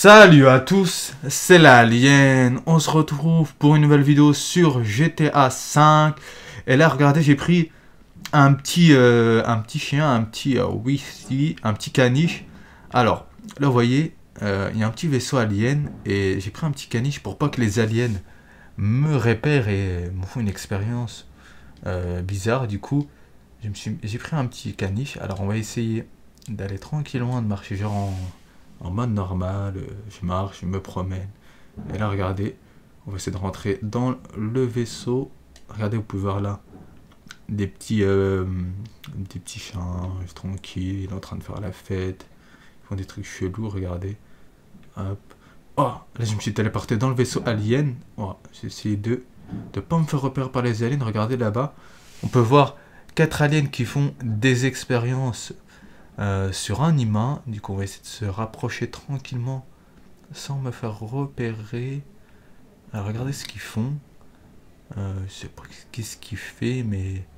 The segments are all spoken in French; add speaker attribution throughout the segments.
Speaker 1: Salut à tous, c'est l'Alien. On se retrouve pour une nouvelle vidéo sur GTA 5. Et là, regardez, j'ai pris un petit chien, un petit whisky, un petit caniche. Alors, là, vous voyez, il y a un petit vaisseau alien et j'ai pris un petit caniche pour pas que les aliens me repèrent et me font une expérience bizarre. Du coup, j'ai pris un petit caniche. Alors, on va essayer d'aller tranquillement, de marcher genre en mode normal, je marche, je me promène. Et là, regardez, on va essayer de rentrer dans le vaisseau. Regardez, vous pouvez voir là des petits singes tranquilles, en train de faire la fête. Ils font des trucs chelous, regardez. Hop. Oh, là, je me suis téléporté dans le vaisseau alien. Oh, j'ai essayé de pas me faire repérer par les aliens. Regardez là-bas. On peut voir 4 aliens qui font des expériences sur un humain. Du coup on va essayer de se rapprocher tranquillement sans me faire repérer. Alors regardez ce qu'ils font. Je sais pas qu'est-ce qu'il fait, mais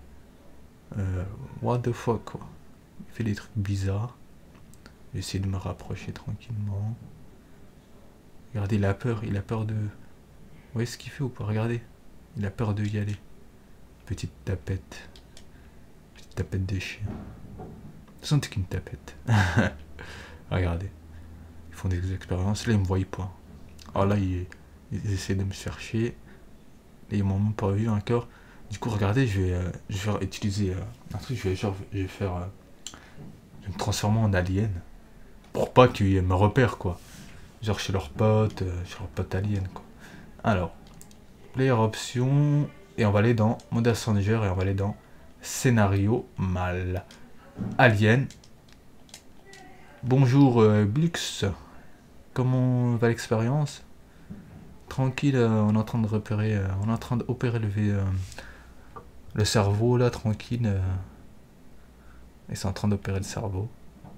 Speaker 1: what the fuck quoi. Il fait des trucs bizarres. J'essaie de me rapprocher tranquillement. Regardez, il a peur de... Vous voyez ce qu'il fait ou pas? Regardez, il a peur de y aller. Petite tapette de chien. C'est qu'une tapette. Regardez. Ils font des expériences. Là, ils me voient pas. Alors là, ils essaient de me chercher. Et ils m'ont même pas vu encore. Du coup, regardez, je vais utiliser un truc. Je vais me transformer en alien. Pour pas qu'ils me repèrent, quoi. Genre chez leurs potes aliens, quoi. Alors, player option. Et on va aller dans mode Assenger. Et on va aller dans scénario mal. Alien. Bonjour Blux. Comment va l'expérience? Tranquille, on est en train de repérer, on est en train d'opérer le cerveau là, tranquille. Ils sont en train d'opérer le cerveau.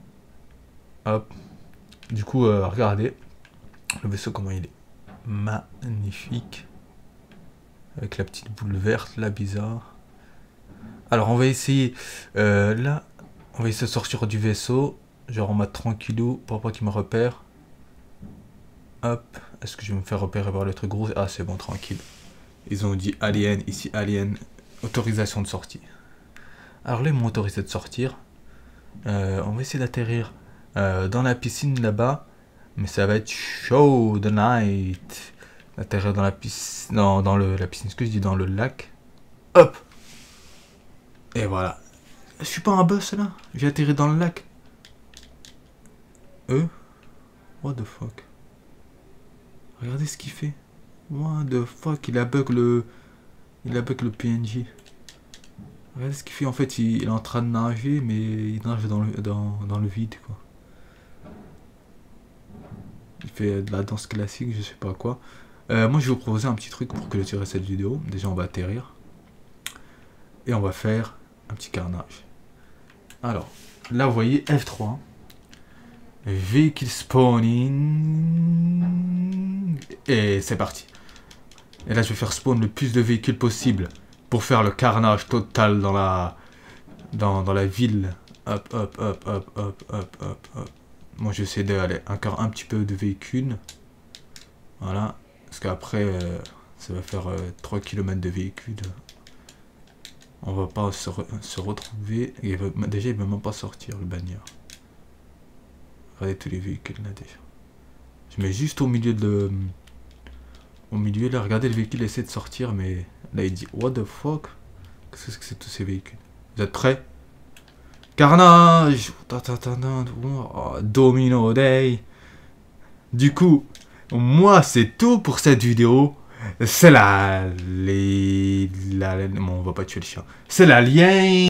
Speaker 1: Hop. Du coup, regardez le vaisseau comment il est magnifique. Avec la petite boule verte là, bizarre. Alors on va essayer là. On va essayer de sortir du vaisseau, genre en mode tranquillou, pour pas qu'ils me repèrent. Hop, est-ce que je vais me faire repérer par le truc gros? Ah, c'est bon, tranquille. Ils ont dit alien, ici alien, autorisation de sortie. Alors là, ils m'ont autorisé de sortir. On va essayer d'atterrir dans la piscine là-bas, mais ça va être chaud the night. Atterrir dans la piscine, non, dans la piscine, ce que je dis, dans le lac. Hop. Et voilà. Je suis pas un boss là. J'ai atterri dans le lac. What the fuck. Regardez ce qu'il fait. What the fuck. Il a bug le PNJ. Regardez ce qu'il fait. En fait, il est en train de nager, mais il nage dans le vide, quoi. Il fait de la danse classique, je sais pas quoi. Moi, je vais vous proposer un petit truc pour clôturer cette vidéo. Déjà, on va atterrir. Et on va faire un petit carnage. Alors, là vous voyez F3. Vehicle spawning. Et c'est parti. Et là je vais faire spawn le plus de véhicules possible pour faire le carnage total dans la ville. Hop, hop, hop, hop, hop, hop, hop, hop. Moi j'essaie d'aller encore un petit peu de véhicules. Voilà. Parce qu'après ça va faire 3 km de véhicules. On va pas se retrouver. Déjà, il va même pas sortir le bagnard. Regardez tous les véhicules là déjà. Je mets juste au milieu de. Au milieu là, regardez le véhicule essaie de sortir, mais là il dit what the fuck. Qu'est-ce que c'est tous ces véhicules? Vous êtes prêts? Carnage! Oh, Domino Day! Du coup, moi c'est tout pour cette vidéo. C'est bon, on va pas tuer le chien. C'est l'alien.